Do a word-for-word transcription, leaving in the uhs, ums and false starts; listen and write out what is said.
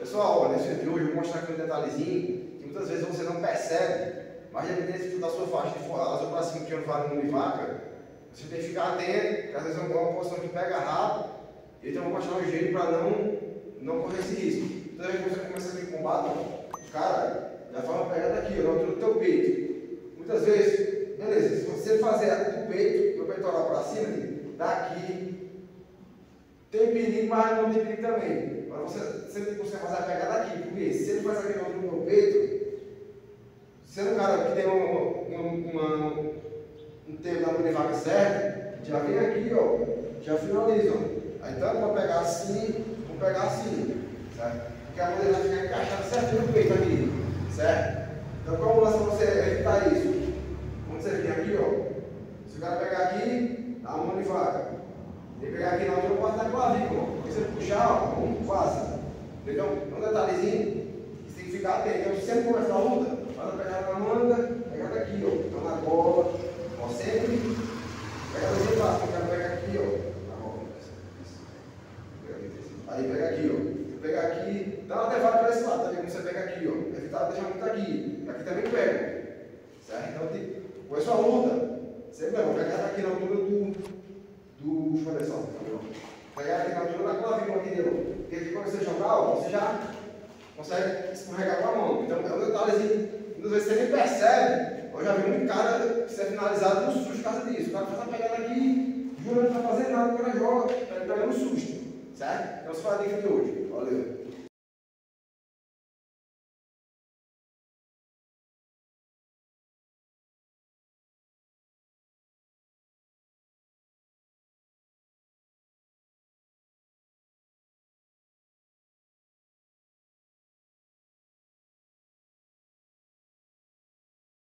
Pessoal, ó, nesse vídeo de hoje eu vou mostrar aqui um detalhezinho que muitas vezes você não percebe, mas dependendo da sua faixa de asa para cima que eu falo no vaca, você tem que ficar atento, que às vezes é uma posição que pega rápido, então eu vou mostrar um jeito para não, não correr esse risco. Toda vez que você começa aqui com combate, cara, já faz uma pegada aqui, na altura do teu peito. Muitas vezes, beleza, se você fazer do peito, do peitoral para cima, daqui, tem perigo, mas não tem perigo também. Mas você sempre que você fazer a pegada aqui, porque se ele faz aqui na altura do meu peito, sendo um cara que tem uma, uma, uma, um tempo da univaga certo, já vem aqui, ó, já finaliza, ó. Aí, então, para pegar assim, vou pegar assim, certo? Porque a mulher vai ficar encaixada certinho no peito aqui, certo? Então, como lance para você evitar isso? Quando você vir aqui, ó, se o cara pegar aqui, dá uma mão de vaca. Ele pegar aqui na altura, eu passo na clavícula, porque se ele puxar, ó, um passa. Entendeu? É um detalhezinho, você tem que ficar atento. Então, sempre começar a luta, faz a pegada na manga, pegada aqui, ó. Então, na gola, ó, sempre. Pegada assim fácil, o cara pega aqui, ó. Aí pega aqui, ó. Pega aqui, dá uma levada para esse lado, tá vendo? Você pega aqui, ó. Evitar deixar muito aqui. Aqui também pega. Certo? Então, tem, com a sua luta, sempre leva. Pegar aqui na altura do. do. Deixa eu ver só. Tá pegar aqui na altura da clavícula aqui dele. Porque aqui quando você jogar, ó, você já consegue escorregar com a mão. Então, é um detalhezinho. Muitas vezes você nem percebe. Eu já vi muito cara ser finalizado no susto por causa disso. O cara faz a pegada aqui, jura que não tá fazendo nada, o cara joga, pega no susto. Certo? Então, essa foi a dica de hoje. Valeu.